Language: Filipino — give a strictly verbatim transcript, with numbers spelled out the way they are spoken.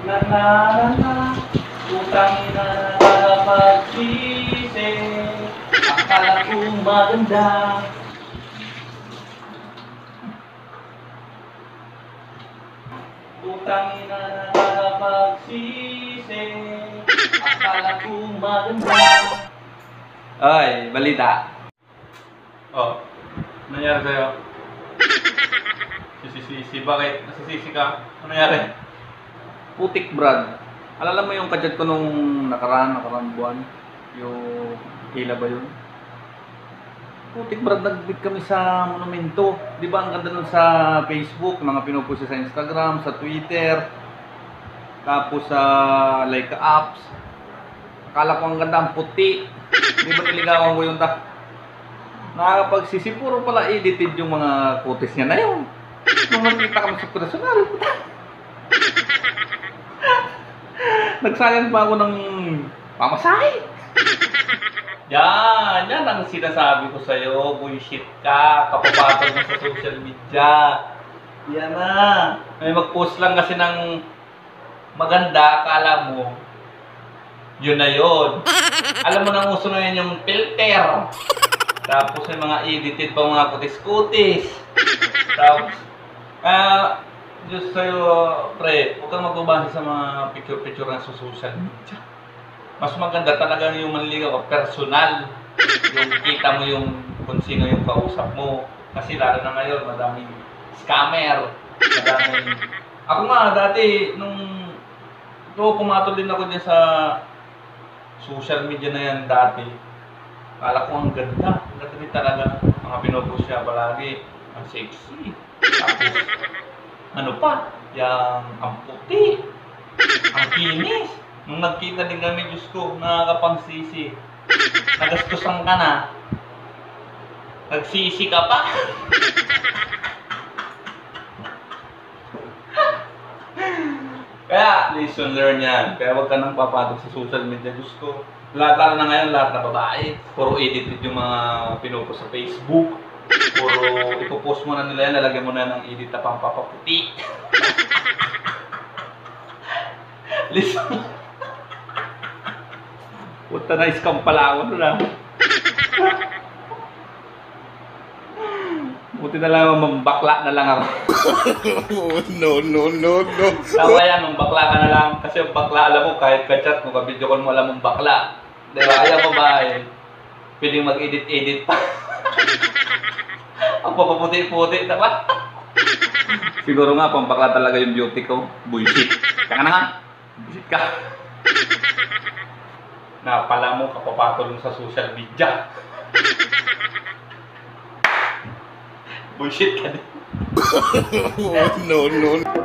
Na na na na, utang ina nakakapagsisi. Akala ko maganda. Utang ina nakakapagsisi. Akala ko maganda. Ay, balita. Oh, nangyari sa'yo? Sisisi, bakit? Nasisisi ka? Ano nangyari? Putik, Brad. Alala mo yung kachat ko nung nakaraan, nakaraan buwan? Yung hila ba yun? Putik, Brad, nag-meet kami sa monumento. Di ba ang ganda nun sa Facebook, mga pinupost sa Instagram, sa Twitter, tapos sa like apps. Akala ko ang ganda, ang puti. Di ba niligawan ko yung ta? Nakakapagsisi, puro pala edited yung mga kutis niya na yun. Nung nakita kami sa personal, nagsayang pa ako ng pamasahe. Yan, yan ang sinasabi ko sa'yo. Bullshit ka, kapapatol mo sa social media. Yan na. May mag-post lang kasi ng maganda, akala mo, yun na yun. Alam mo nang uso na yun yung filter. Tapos may mga edited pa mga kutis-kutis. Tapos, ah, Diyos sa'yo, pre, huwag kang magbabasa sa mga picture-picture na sa social media. Mas maganda talaga yung manligaw ka, personal. Yung kita mo yung kung sino yung kausap mo. Kasi lalo na ngayon, madaming scammer. Madaming... Ako nga, dati, nung... Ito, pumatol din ako dyan sa social media na yan dati. Kala ko ang ganda. Ang ganda rin talaga. Mga pinupost siya palagi. Ang sexy. Tapos, ano pa? Yang ang puti. Ang kinis. Nung nagkita din kami, Diyos ko, nakakapangsisi. Nagastusan ka na. Nagsisi ka pa. Kaya, lesson learn yan. Kaya huwag ka nang papatok sa social media, Diyos ko. Lahat na ngayon, lahat na babae. Puro edited yung mga pinupost sa Facebook. Puro ipopost mo na nila yan, lalagyan mo na ng edit na pampapaputi. Listen. Puta na, scam pala ako na. Buti na lang, mambakla na lang ako. No, no, no, no. Tawa yan, mambakla ka na lang. Kasi yung bakla, alam mo, kahit ka-chat mo, ka-video call mo, alam mong bakla. Diba? Ayaw mo ba eh? Pwedeng mag-edit-edit pa. Ang papaputi-puti, diba? Siguro nga, pambakla talaga yung beauty ko. Bullshit. Kaya na nga. Bullshit ka. Napala mo, kapapatol mo sa social media. Bullshit ka din. No, no, no.